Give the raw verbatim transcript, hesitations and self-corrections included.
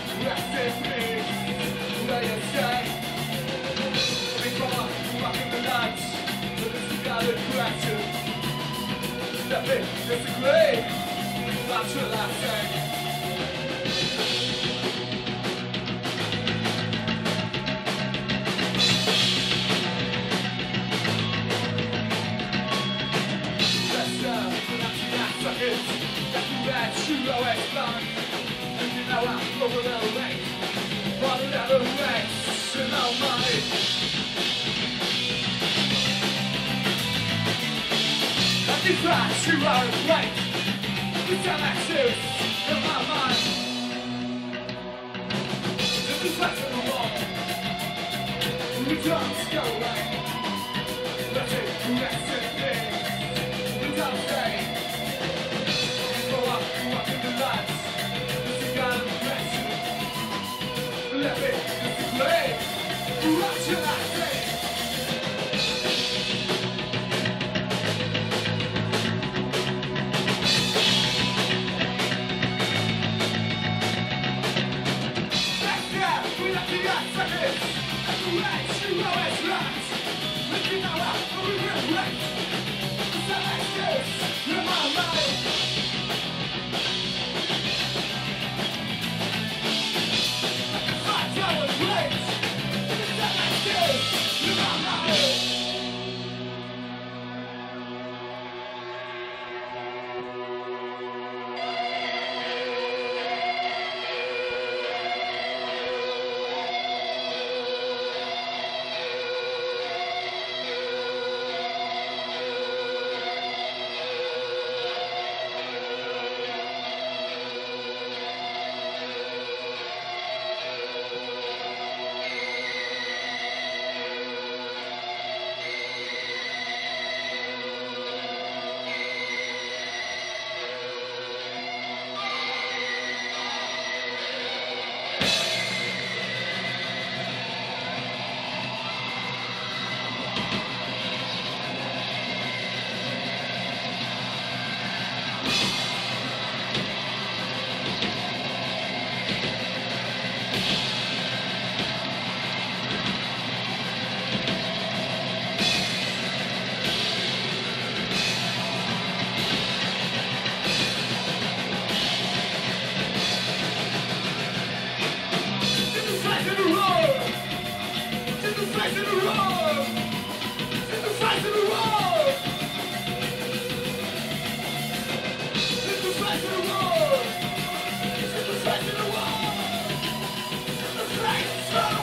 Rest in peace, where you stay. Before walking the night, this is not a question. Let me disagree, what shall I say? That you always done, and you know I'm over the lake, but it never makes you no money. And you try to run away, with some excuse in my mind. If it's less than a wall, we don't go away. Let's take rest in peace, we don't stay. Let me disagree, what shall I say? Let's go, we let the answer is, and the way you always right. Let me know how we will wait. Some excuse in my mind. Let's go!